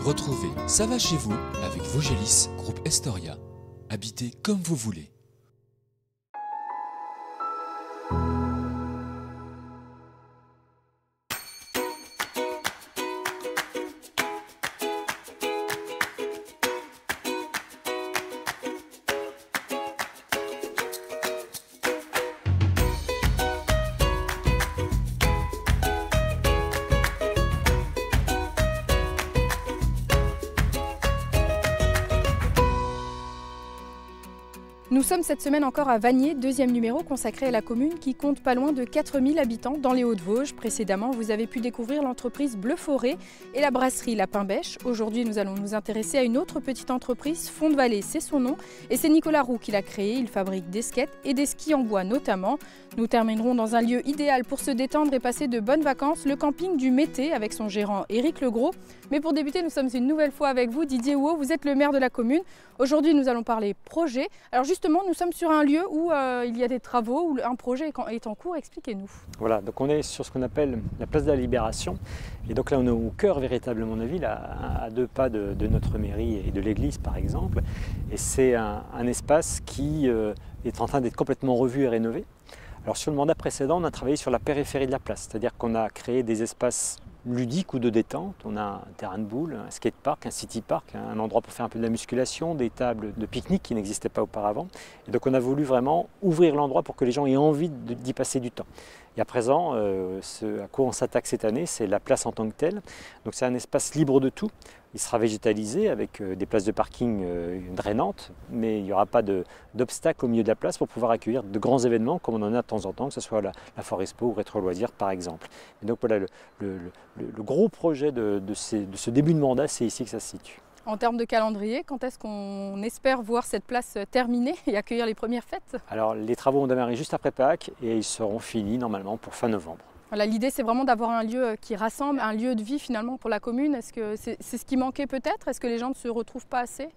Retrouvez Ça va chez vous avec Vogelis, groupe Estoria. Habitez comme vous voulez. Nous sommes cette semaine encore à Vanier, deuxième numéro consacré à la commune qui compte pas loin de 4000 habitants dans les Hauts-de-Vosges. Précédemment, vous avez pu découvrir l'entreprise Bleu Forêt et la brasserie Lapin Bêche. Aujourd'hui, nous allons nous intéresser à une autre petite entreprise, Fond de Vallée, c'est son nom. Et c'est Nicolas Roux qui l'a créée. Il fabrique des skates et des skis en bois notamment. Nous terminerons dans un lieu idéal pour se détendre et passer de bonnes vacances, le camping du Mété avec son gérant Éric Legros. Mais pour débuter, nous sommes une nouvelle fois avec vous, Didier Houot, vous êtes le maire de la commune. Aujourd'hui, nous allons parler projet. Alors justement, nous sommes sur un lieu où il y a des travaux, où un projet est en cours. Expliquez-nous. Voilà, donc on est sur ce qu'on appelle la place de la Libération. Et donc là, on est au cœur véritablement de la ville, à 2 pas de notre mairie et de l'église par exemple. Et c'est un espace qui est en train d'être complètement revu et rénové. Alors sur le mandat précédent, on a travaillé sur la périphérie de la place, c'est-à-dire qu'on a créé des espaces ludiques ou de détente. On a un terrain de boules, un skatepark, un city park, un endroit pour faire un peu de la musculation, des tables de pique-nique qui n'existaient pas auparavant. Et donc on a voulu vraiment ouvrir l'endroit pour que les gens aient envie d'y passer du temps. Et à présent, ce à quoi on s'attaque cette année, c'est la place en tant que telle. Donc c'est un espace libre de tout. Il sera végétalisé avec des places de parking drainantes, mais il n'y aura pas d'obstacle au milieu de la place pour pouvoir accueillir de grands événements comme on en a de temps en temps, que ce soit la Foire Expo ou Rétro Loisirs par exemple. Et donc voilà, le gros projet de ce début de mandat, c'est ici que ça se situe. En termes de calendrier, quand est-ce qu'on espère voir cette place terminée et accueillir les premières fêtes? Alors les travaux ont démarré juste après Pâques et ils seront finis normalement pour fin novembre. Voilà, l'idée c'est vraiment d'avoir un lieu qui rassemble, un lieu de vie finalement pour la commune. Est-ce que c'est ce qui manquait peut-être? Est-ce que les gens ne se retrouvent pas assez?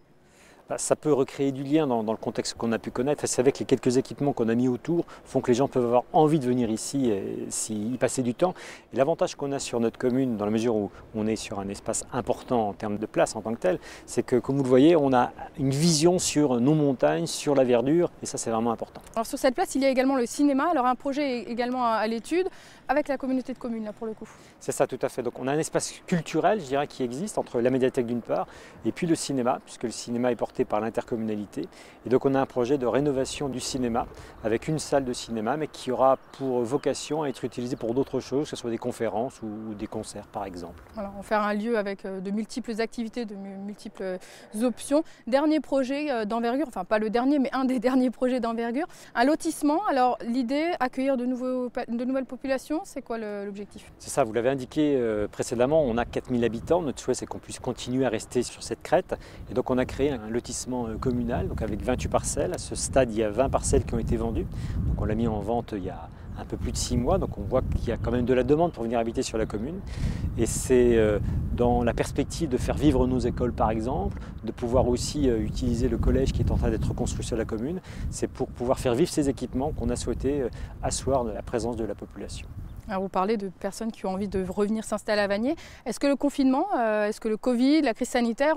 Ça peut recréer du lien dans le contexte qu'on a pu connaître. Et c'est vrai que les quelques équipements qu'on a mis autour font que les gens peuvent avoir envie de venir ici et y passer du temps. Et l'avantage qu'on a sur notre commune, dans la mesure où on est sur un espace important en termes de place en tant que tel, c'est que, comme vous le voyez, on a une vision sur nos montagnes, sur la verdure, et ça c'est vraiment important. Alors sur cette place, il y a également le cinéma. Alors un projet également à l'étude avec la communauté de communes là pour le coup. C'est ça, tout à fait. Donc on a un espace culturel, je dirais, qui existe entre la médiathèque d'une part et puis le cinéma, puisque le cinéma est porté par l'intercommunalité. Et donc on a un projet de rénovation du cinéma avec une salle de cinéma, mais qui aura pour vocation à être utilisée pour d'autres choses, que ce soit des conférences ou des concerts par exemple. Voilà, on va faire un lieu avec de multiples activités, de multiples options. Dernier projet d'envergure, enfin pas le dernier, mais un des derniers projets d'envergure, un lotissement. Alors l'idée, accueillir de nouvelles populations, c'est quoi l'objectif? C'est ça, vous l'avez indiqué précédemment, on a 4000 habitants. Notre souhait, c'est qu'on puisse continuer à rester sur cette crête. Et donc on a créé un lotissement communal, donc avec 28 parcelles. À ce stade, il y a 20 parcelles qui ont été vendues. Donc on l'a mis en vente il y a un peu plus de 6 mois, donc on voit qu'il y a quand même de la demande pour venir habiter sur la commune. Et c'est dans la perspective de faire vivre nos écoles par exemple, de pouvoir aussi utiliser le collège qui est en train d'être reconstruit sur la commune. C'est pour pouvoir faire vivre ces équipements qu'on a souhaité asseoir la présence de la population. Alors vous parlez de personnes qui ont envie de revenir s'installer à Vanier. Est-ce que le confinement, est-ce que le Covid, la crise sanitaire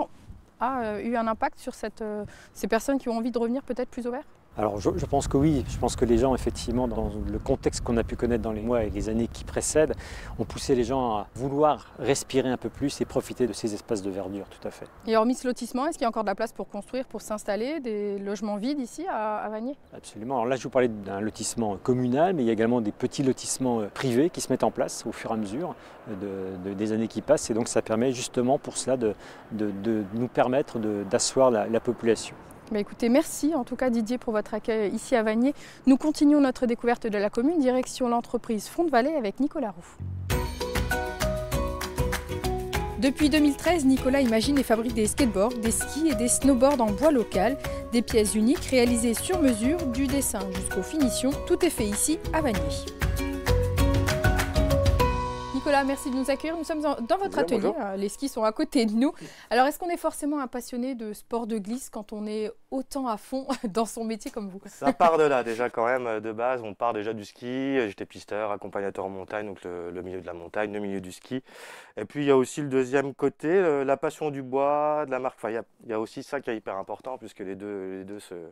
a eu un impact sur ces personnes qui ont envie de revenir peut-être plus ouvertes? Alors je pense que oui, je pense que les gens effectivement dans le contexte qu'on a pu connaître dans les mois et les années qui précèdent ont poussé les gens à vouloir respirer un peu plus et profiter de ces espaces de verdure, tout à fait. Et hormis ce lotissement, est-ce qu'il y a encore de la place pour construire, pour s'installer, des logements vides ici à Vanier? Absolument, alors là je vous parlais d'un lotissement communal, mais il y a également des petits lotissements privés qui se mettent en place au fur et à mesure des années qui passent et donc ça permet justement pour cela de nous permettre d'asseoir la population. Bah écoutez, merci en tout cas Didier pour votre accueil ici à Vanier. Nous continuons notre découverte de la commune, direction l'entreprise Fond de Vallée avec Nicolas Roux. Depuis 2013, Nicolas imagine et fabrique des skateboards, des skis et des snowboards en bois local, des pièces uniques réalisées sur mesure, du dessin jusqu'aux finitions, tout est fait ici à Vanier. Nicolas, merci de nous accueillir. Nous sommes dans votre atelier. Bonjour. Les skis sont à côté de nous. Alors, est-ce qu'on est forcément un passionné de sport de glisse quand on est autant à fond dans son métier comme vous? Ça part de là déjà quand même, de base, on part déjà du ski. J'étais pisteur, accompagnateur en montagne, donc le milieu de la montagne, le milieu du ski. Et puis il y a aussi le deuxième côté, la passion du bois, de la marque. Enfin, il y a aussi ça qui est hyper important puisque les deux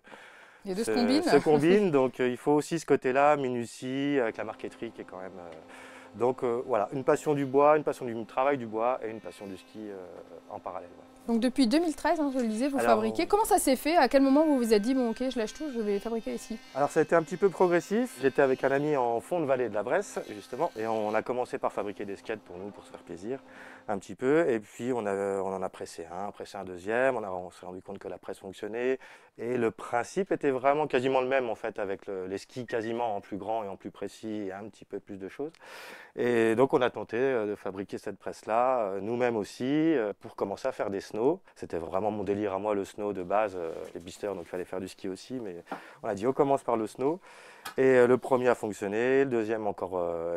se combinent. Donc il faut aussi ce côté-là, minutie, avec la marqueterie qui est quand même... Donc voilà, une passion du bois, une passion du travail du bois et une passion du ski en parallèle. Ouais. Donc depuis 2013, je le disais, vous fabriquez. Comment ça s'est fait? À quel moment vous vous êtes dit, bon ok, je lâche tout, je vais fabriquer les skis? Alors ça a été un petit peu progressif. J'étais avec un ami en fond de vallée de la Bresse, justement, et on a commencé par fabriquer des skates pour nous, pour se faire plaisir un petit peu. Et puis on en a pressé un deuxième, on s'est rendu compte que la presse fonctionnait. Et le principe était vraiment quasiment le même en fait, avec les skis quasiment en plus grand et en plus précis et un petit peu plus de choses. Et donc on a tenté de fabriquer cette presse-là, nous-mêmes aussi, pour commencer à faire des snows. C'était vraiment mon délire à moi, le snow de base, les pisteurs, donc il fallait faire du ski aussi. Mais on a dit on commence par le snow. Et le premier a fonctionné, le deuxième encore,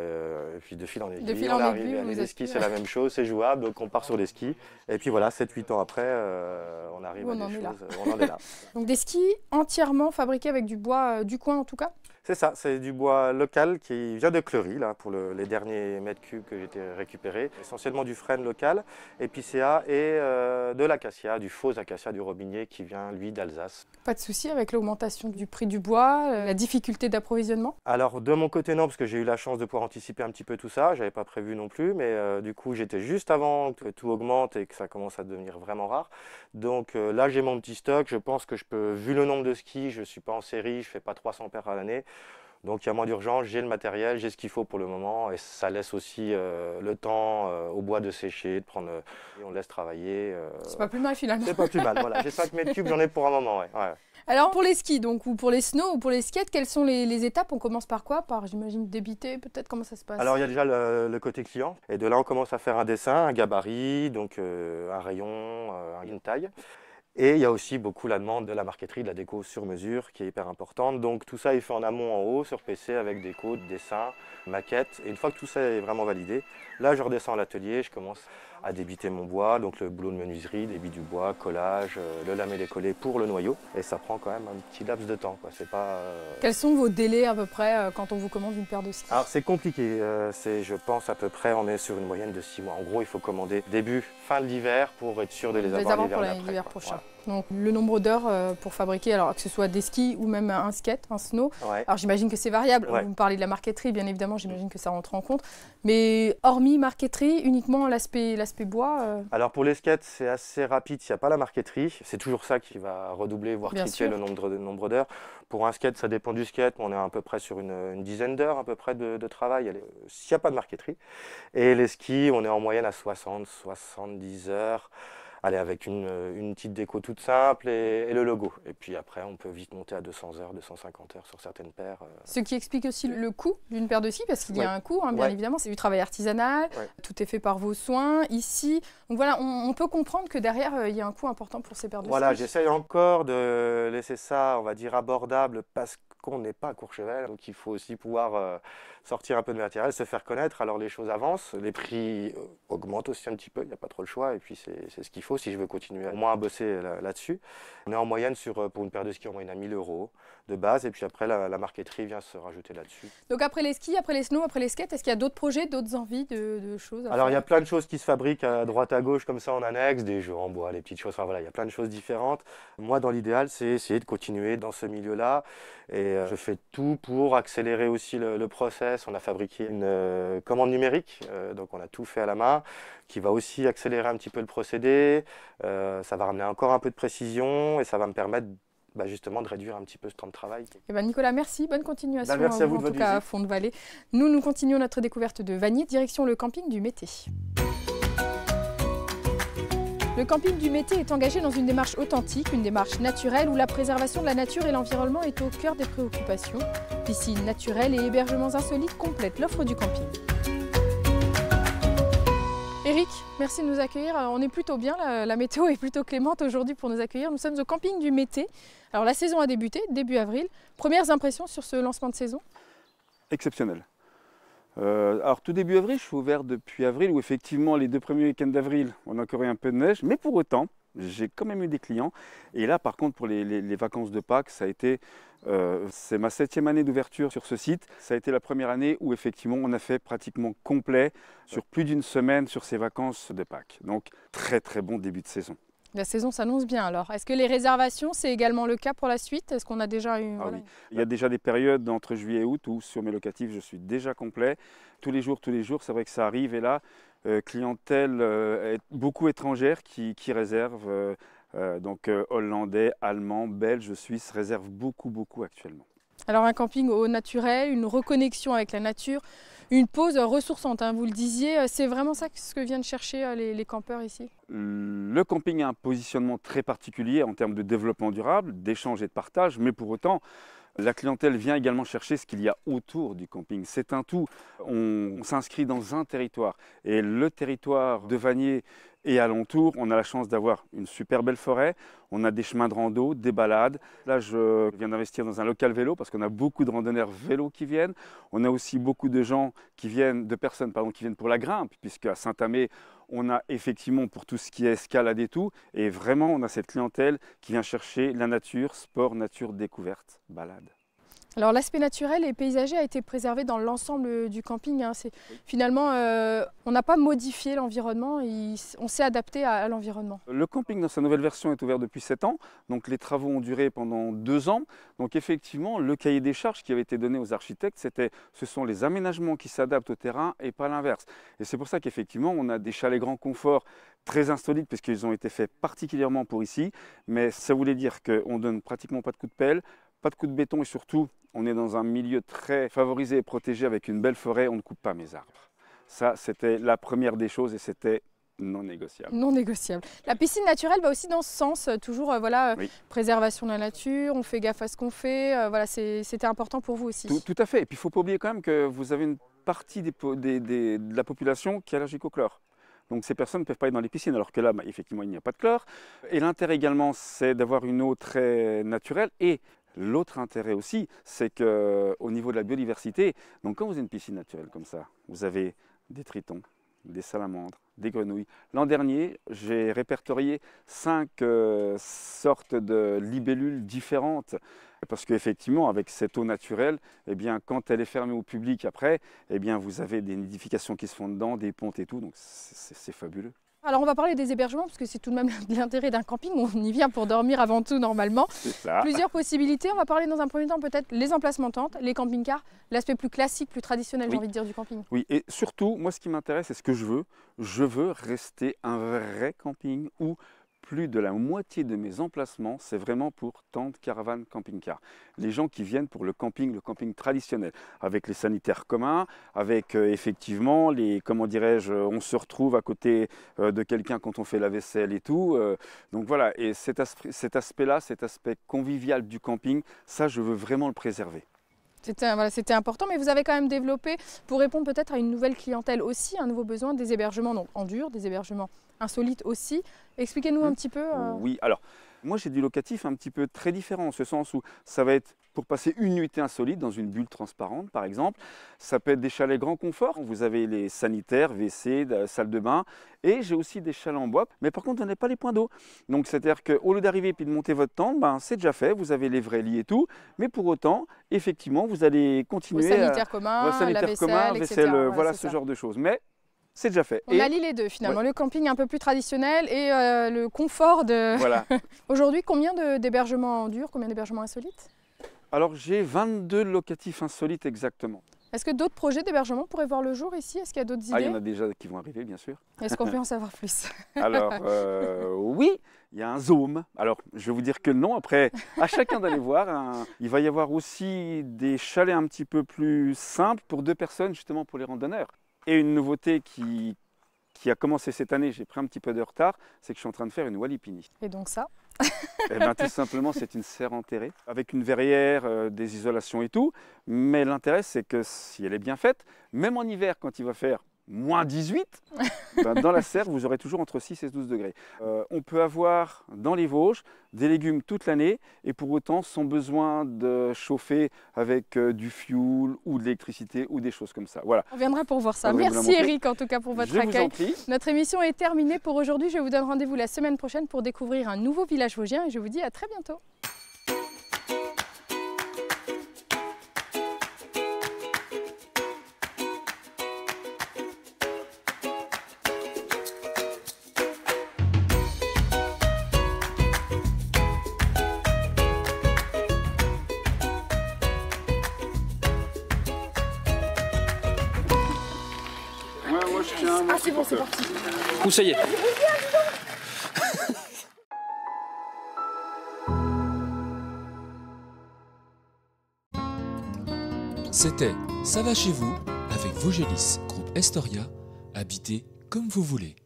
et puis de fil en aiguille, on arrive. Les skis c'est la même chose, c'est jouable, donc on part sur les skis. Et puis voilà, 7-8 ans après, on arrive à des choses, on en est là. Donc des skis entièrement fabriqués avec du bois du coin en tout cas? C'est ça, c'est du bois local qui vient de Cleury, là, pour les derniers mètres cubes que j'ai récupérés. Essentiellement du frêne local, épicéa et de l'acacia, du faux acacia du robinier qui vient, lui, d'Alsace. Pas de souci avec l'augmentation du prix du bois, la difficulté d'approvisionnement? Alors de mon côté non, parce que j'ai eu la chance de pouvoir anticiper un petit peu tout ça, j'avais pas prévu non plus, mais du coup j'étais juste avant que tout augmente et que ça commence à devenir vraiment rare. Donc là j'ai mon petit stock, je pense que je peux, vu le nombre de skis, je suis pas en série, je fais pas 300 paires à l'année. Donc il y a moins d'urgence, j'ai le matériel, j'ai ce qu'il faut pour le moment et ça laisse aussi le temps au bois de sécher, de prendre, et on laisse travailler. C'est pas plus mal finalement. C'est pas plus mal, voilà. J'ai 5 mètres cubes, j'en ai pour un moment, ouais. Alors pour les skis, donc, ou pour les snows ou pour les skates, quelles sont les étapes? On commence par quoi? Par, j'imagine, débiter peut-être? Comment ça se passe? Alors il y a déjà le côté client et de là on commence à faire un dessin, un gabarit, donc un rayon, une taille. Et il y a aussi beaucoup la demande de la marqueterie, de la déco sur mesure qui est hyper importante. Donc tout ça est fait en amont, en haut, sur PC avec déco, dessin, maquette. Et une fois que tout ça est vraiment validé, là je redescends à l'atelier, je commence à débiter mon bois, donc le boulot de menuiserie, débit du bois, collage, le lamé décollé pour le noyau. Et ça prend quand même un petit laps de temps, quoi. C'est pas, Quels sont vos délais à peu près quand on vous commande une paire de skis? Alors c'est compliqué, je pense à peu près, on est sur une moyenne de 6 mois. En gros il faut commander fin de l'hiver pour être sûr de les avoir l'hiver prochain. Voilà. Donc le nombre d'heures pour fabriquer, alors que ce soit des skis ou même un skate, un snow. Ouais. Alors j'imagine que c'est variable. Ouais. Vous me parlez de la marqueterie, bien évidemment, j'imagine que ça rentre en compte. Mais hormis marqueterie, uniquement l'aspect bois Alors pour les skates, c'est assez rapide s'il n'y a pas la marqueterie. C'est toujours ça qui va redoubler, voire tripler le nombre d'heures. Pour un skate, ça dépend du skate, mais on est à peu près sur une dizaine d'heures à peu près de travail s'il n'y a pas de marqueterie. Et les skis, on est en moyenne à 60-70 heures. Allez, avec une petite déco toute simple et le logo. Et puis après, on peut vite monter à 200 heures, 250 heures sur certaines paires. Ce qui explique aussi le coût d'une paire de skis, parce qu'il y a un coût, hein, bien évidemment. C'est du travail artisanal, tout est fait par vos soins, ici. Donc voilà, on peut comprendre que derrière, il y a un coût important pour ces paires de skis. Voilà, j'essaye encore de laisser ça, on va dire, abordable, parce qu'on n'est pas à Courchevel. Donc il faut aussi pouvoir sortir un peu de matériel, se faire connaître. Alors les choses avancent, les prix augmentent aussi un petit peu, il n'y a pas trop le choix. Et puis c'est ce qu'il faut si je veux continuer au moins à bosser là-dessus. On est en moyenne pour une paire de skis en moyenne à 1000 € de base. Et puis après, la marqueterie vient se rajouter là-dessus. Donc après les skis, après les snows, après les skates, est-ce qu'il y a d'autres projets, d'autres envies de choses Alors il y a plein de choses qui se fabriquent à droite à gauche comme ça en annexe, des jeux en bois, les petites choses. Enfin voilà, il y a plein de choses différentes. Moi, dans l'idéal, c'est essayer de continuer dans ce milieu-là. Et je fais tout pour accélérer aussi le process. On a fabriqué une commande numérique, donc on a tout fait à la main, qui va aussi accélérer un petit peu le procédé. Ça va ramener encore un peu de précision et ça va me permettre justement de réduire un petit peu ce temps de travail. Nicolas, merci, bonne continuation merci à vous en tout cas à Fond de Vallée. Nous continuons notre découverte de Vanier, direction le camping du Mété. Le camping du Mété est engagé dans une démarche authentique, une démarche naturelle où la préservation de la nature et l'environnement est au cœur des préoccupations. Piscines naturelles et hébergements insolites complètent l'offre du camping. Eric, merci de nous accueillir. On est plutôt bien, la météo est plutôt clémente aujourd'hui pour nous accueillir. Nous sommes au camping du Mété. Alors la saison a débuté, début avril. Premières impressions sur ce lancement de saison? Exceptionnel. Alors tout début avril, je suis ouvert depuis avril, où effectivement les 2 premiers week-ends d'avril, on a encore eu un peu de neige, mais pour autant, j'ai quand même eu des clients. Et là, par contre, pour les vacances de Pâques, ça a été, c'est ma 7e année d'ouverture sur ce site. Ça a été la première année où effectivement on a fait pratiquement complet sur plus d'une semaine sur ces vacances de Pâques. Donc très très bon début de saison. La saison s'annonce bien alors. Est-ce que les réservations, c'est également le cas pour la suite? Est-ce qu'on a déjà eu... Ah oui. Il y a déjà des périodes entre juillet et août où sur mes locatifs, je suis déjà complet. Tous les jours, c'est vrai que ça arrive. Et là, clientèle beaucoup étrangère qui réserve. Donc hollandais, allemand, belge, suisse réservent beaucoup actuellement. Alors un camping au naturel, une reconnexion avec la nature, une pause ressourçante, hein, vous le disiez, c'est vraiment ça ce que viennent chercher les campeurs ici? Le camping a un positionnement très particulier en termes de développement durable, d'échange et de partage, mais pour autant, la clientèle vient également chercher ce qu'il y a autour du camping. C'est un tout. On s'inscrit dans un territoire. Et le territoire de Vanier et alentour, on a la chance d'avoir une super belle forêt. On a des chemins de rando, des balades. Là, je viens d'investir dans un local vélo parce qu'on a beaucoup de randonneurs vélos qui viennent. On a aussi beaucoup de gens qui viennent, qui viennent pour la grimpe, puisque à Saint-Amé, on a effectivement pour tout ce qui est escalade et tout. Et vraiment, on a cette clientèle qui vient chercher la nature, sport, nature, découverte, balade. Alors l'aspect naturel et paysager a été préservé dans l'ensemble du camping. Hein. Finalement, on n'a pas modifié l'environnement, on s'est adapté à l'environnement. Le camping dans sa nouvelle version est ouvert depuis 7 ans, donc les travaux ont duré pendant 2 ans. Donc effectivement, le cahier des charges qui avait été donné aux architectes, ce sont les aménagements qui s'adaptent au terrain et pas l'inverse. Et c'est pour ça qu'effectivement, on a des chalets grand confort très insolites puisqu'ils ont été faits particulièrement pour ici. Mais ça voulait dire qu'on donne pratiquement pas de coup de pelle, pas de coup de béton et surtout, on est dans un milieu très favorisé et protégé avec une belle forêt, on ne coupe pas mes arbres. Ça, c'était la première des choses et c'était non négociable. Non négociable. La piscine naturelle va aussi dans ce sens, toujours oui. Préservation de la nature, on fait gaffe à ce qu'on fait, voilà, c'était important pour vous aussi. Tout à fait, et puis il ne faut pas oublier quand même que vous avez une partie de la population qui est allergique au chlore. Donc ces personnes ne peuvent pas être dans les piscines, alors que là, effectivement, il n'y a pas de chlore. Et l'intérêt également, c'est d'avoir une eau très naturelle. Et l'autre intérêt aussi, c'est qu'au niveau de la biodiversité, donc quand vous avez une piscine naturelle comme ça, vous avez des tritons, des salamandres, des grenouilles. L'an dernier, j'ai répertorié 5 sortes de libellules différentes. Parce qu'effectivement, avec cette eau naturelle, eh bien, quand elle est fermée au public après, eh bien, vous avez des nidifications qui se font dedans, des pontes et tout, donc c'est fabuleux. Alors on va parler des hébergements parce que c'est tout de même l'intérêt d'un camping, on y vient pour dormir avant tout normalement. Plusieurs possibilités, on va parler dans un premier temps peut-être les emplacements tentes, les camping-cars, l'aspect plus classique, plus traditionnel j'ai envie de dire du camping. Oui, et surtout, moi ce qui m'intéresse et ce que je veux rester un vrai camping où plus de la moitié de mes emplacements, c'est vraiment pour tentes, caravanes, camping-car. Les gens qui viennent pour le camping traditionnel, avec les sanitaires communs, avec effectivement comment dirais-je, on se retrouve à côté de quelqu'un quand on fait la vaisselle et tout. Donc voilà, et cet aspect-là, cet aspect convivial du camping, ça je veux vraiment le préserver. C'était important, mais vous avez quand même développé, pour répondre peut-être à une nouvelle clientèle aussi, un nouveau besoin, des hébergements donc en dur, des hébergements insolites aussi. Expliquez-nous un petit peu. Oui, alors moi j'ai du locatif un petit peu très différent, en ce sens où ça va être pour passer une nuitée insolite dans une bulle transparente par exemple. Ça peut être des chalets grand confort, vous avez les sanitaires, WC, salle de bain, et j'ai aussi des chalets en bois, mais par contre vous n'avez pas les points d'eau. Donc c'est-à-dire qu'au lieu d'arriver et de monter votre tente, c'est déjà fait, vous avez les vrais lits et tout, mais pour autant, effectivement, vous allez continuer aux sanitaires communs, la vaisselle, etc. Voilà ce genre de choses. Mais c'est déjà fait. On allie les deux finalement, le camping un peu plus traditionnel et le confort de... Voilà. Aujourd'hui, combien d'hébergements en dur, combien d'hébergements insolites? Alors j'ai 22 locatifs insolites exactement. Est-ce que d'autres projets d'hébergement pourraient voir le jour ici? Est-ce qu'il y a d'autres idées? Il y en a déjà qui vont arriver bien sûr. Est-ce qu'on peut en savoir plus? Alors oui, il y a un Zoom. Alors je vais vous dire que non, après à chacun d'aller voir. Il va y avoir aussi des chalets un petit peu plus simples pour 2 personnes justement pour les randonneurs. Et une nouveauté qui a commencé cette année, j'ai pris un petit peu de retard, c'est que je suis en train de faire une Walipini. Et donc ça? Eh bien, tout simplement, c'est une serre enterrée, avec une verrière, des isolations et tout. Mais l'intérêt, c'est que si elle est bien faite, même en hiver, quand il va faire moins 18, dans la serre, vous aurez toujours entre 6 et 12 degrés. On peut avoir dans les Vosges des légumes toute l'année et pour autant sans besoin de chauffer avec du fioul ou de l'électricité ou des choses comme ça. Voilà. On viendra pour voir ça. Faudrait vous la Merci montrer. Eric en tout cas pour votre Je vous accueil. en prie. Notre émission est terminée pour aujourd'hui. Je vous donne rendez-vous la semaine prochaine pour découvrir un nouveau village vosgien et je vous dis à très bientôt. Moi je tiens. Ah c'est bon, c'est parti. Ou ça y est. C'était Ça va chez vous avec Vosgelis, groupe Estoria, habitez comme vous voulez.